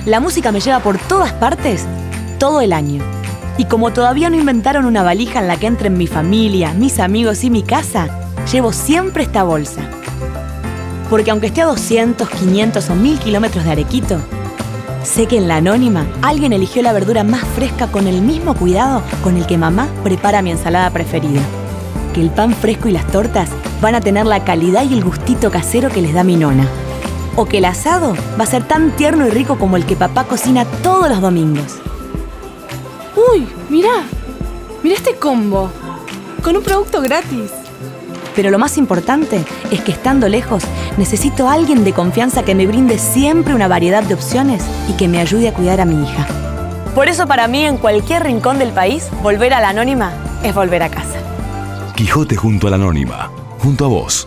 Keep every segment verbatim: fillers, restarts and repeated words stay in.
La música me lleva por todas partes todo el año. Y como todavía no inventaron una valija en la que entren mi familia, mis amigos y mi casa, llevo siempre esta bolsa. Porque aunque esté a doscientos, quinientos o mil kilómetros de Arequito, sé que en La Anónima alguien eligió la verdura más fresca con el mismo cuidado con el que mamá prepara mi ensalada preferida. Que el pan fresco y las tortas van a tener la calidad y el gustito casero que les da mi nona. O que el asado va a ser tan tierno y rico como el que papá cocina todos los domingos. ¡Uy! Mirá, mirá este combo, con un producto gratis. Pero lo más importante es que estando lejos, necesito a alguien de confianza que me brinde siempre una variedad de opciones y que me ayude a cuidar a mi hija. Por eso para mí, en cualquier rincón del país, volver a La Anónima es volver a casa. Quijote junto a La Anónima, junto a vos.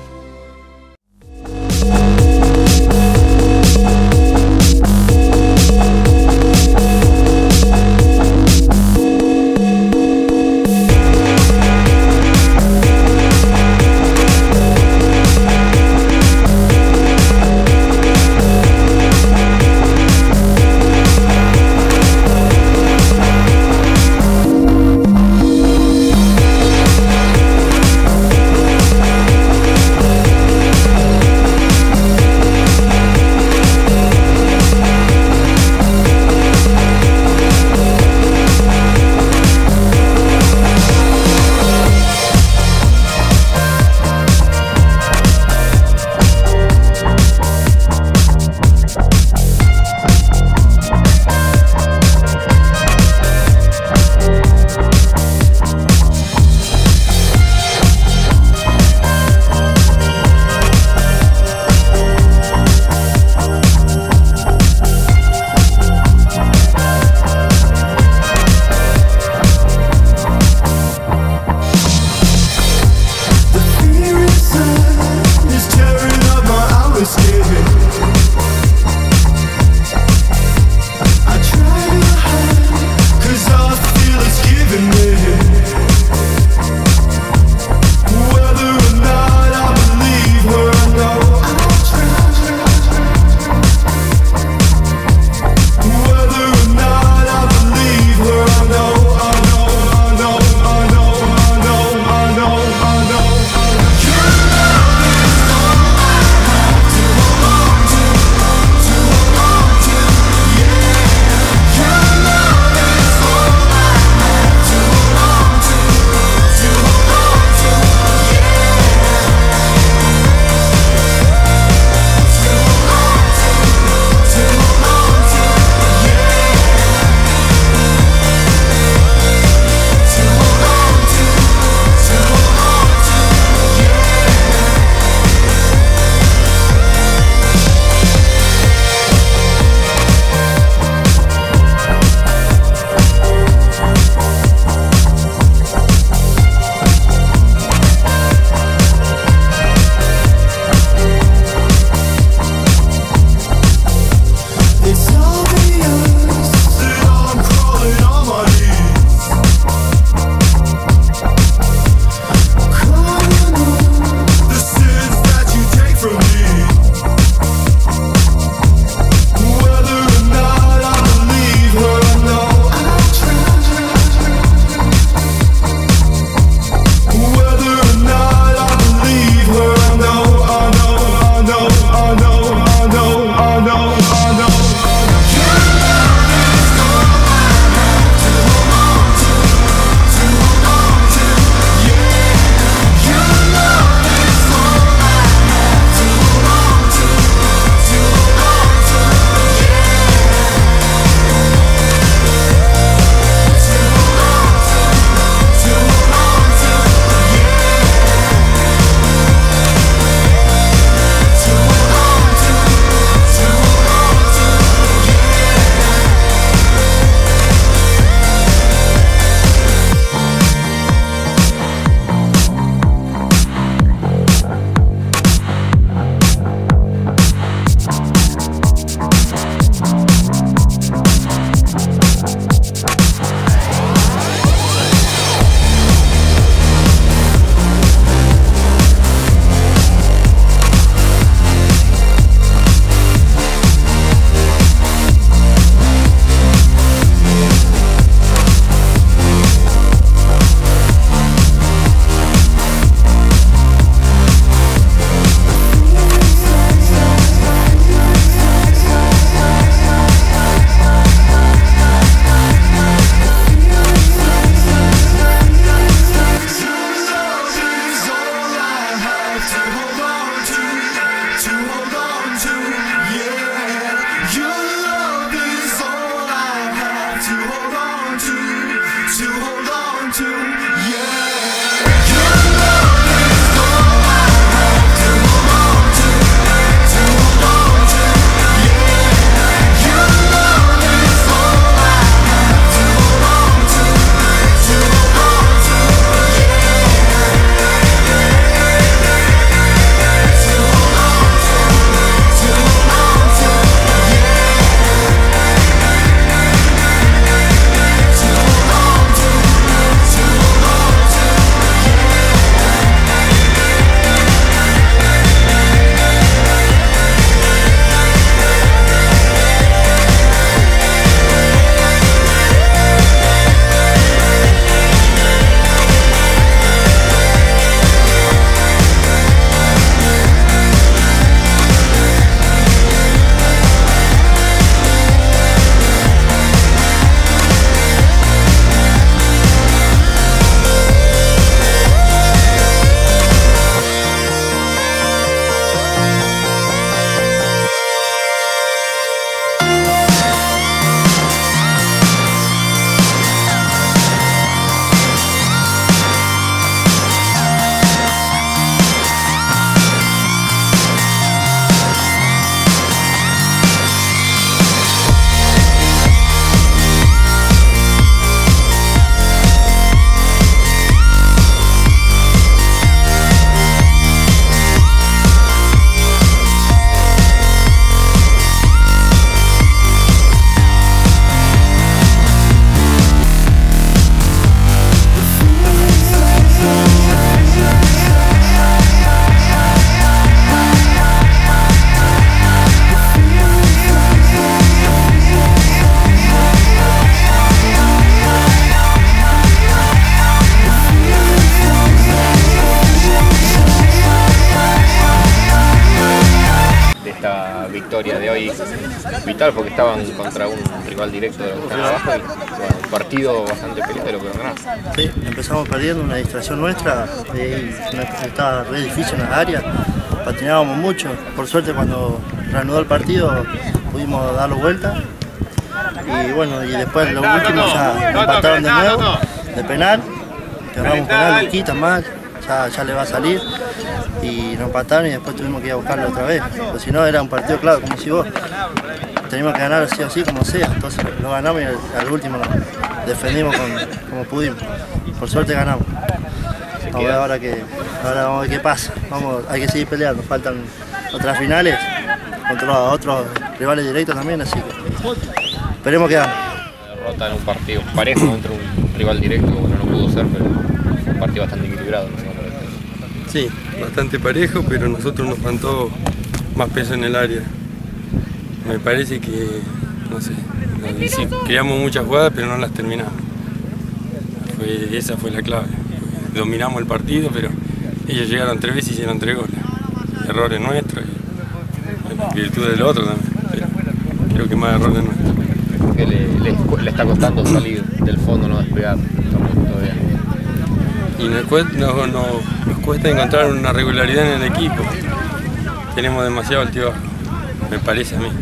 esta victoria de hoy vital porque estaban contra un rival directo de los que están abajo y bueno, un partido bastante peleado lo pudieron ganar. Sí, empezamos perdiendo, una distracción nuestra, eh, estaba re difícil en la área, patinábamos mucho, por suerte cuando reanudó el partido pudimos darlo vuelta y bueno, y después los últimos ya empataron de nuevo, de penal, cerramos un penal, lo quitan más, ya, ya le va a salir y nos empataron y después tuvimos que ir a buscarlo otra vez, porque si no era un partido claro, como si vos, teníamos que ganar así o así, como sea, entonces lo ganamos y al, al último lo defendimos con, como pudimos, por suerte ganamos. Vamos a ver ahora, que, ahora vamos a ver qué pasa, vamos, hay que seguir peleando, faltan otras finales contra otros rivales directos también, así que esperemos que gane. Derrota en un partido parejo contra un rival directo, bueno, no pudo ser, pero un partido bastante equilibrado. ¿No? Sí, bastante parejo, pero a nosotros nos faltó más peso en el área. Me parece que, no sé, sí, creamos muchas jugadas, pero no las terminamos. Fue, esa fue la clave. Dominamos el partido, pero ellos llegaron tres veces y hicieron tres goles. Errores nuestros y virtud del otro también, pero creo que más errores nuestros. Que le, le, le está costando salir del fondo, no despegar todavía. Y nos cuesta, no, no, nos cuesta encontrar una regularidad en el equipo. Tenemos demasiado altibajo, me parece a mí.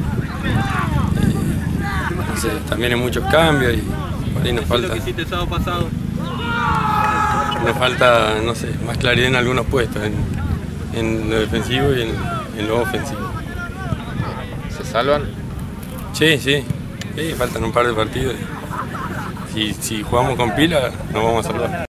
Eh, no sé, también hay muchos cambios y por ahí nos falta. Nos falta, no sé, más claridad en algunos puestos, en, en lo defensivo y en, en lo ofensivo. ¿Se salvan? Sí, sí, sí, faltan un par de partidos. Si, si jugamos con pila, nos vamos a salvar.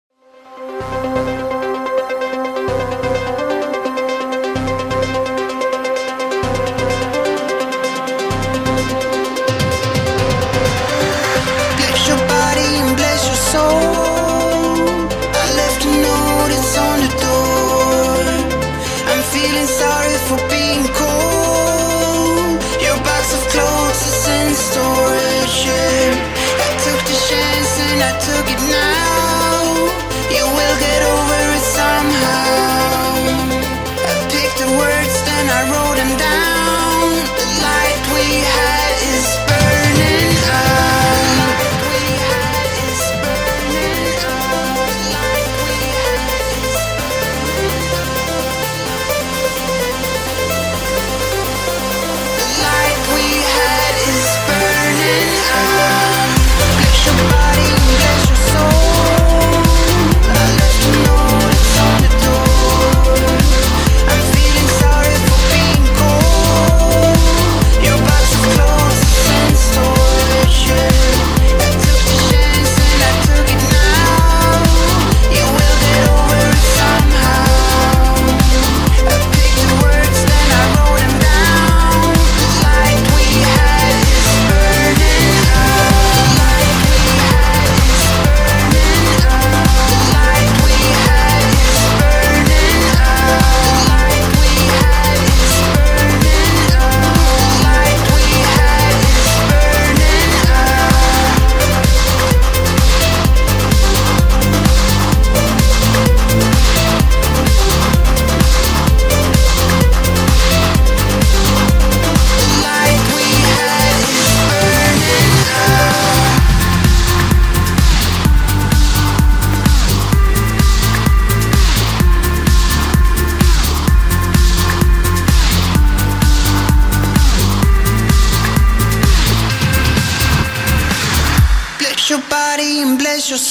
Your body and bless your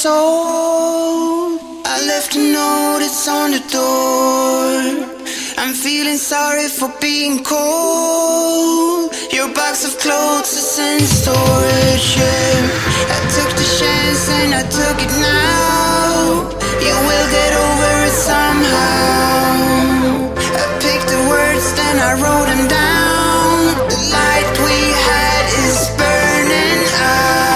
soul. I left a note, it's on the door. I'm feeling sorry for being cold. Your box of clothes is in storage, yeah. I took the chance and I took it now. You will get over it somehow. I picked the words, then I wrote them down. The light we had is burning out.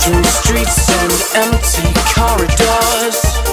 Darkened streets and empty corridors.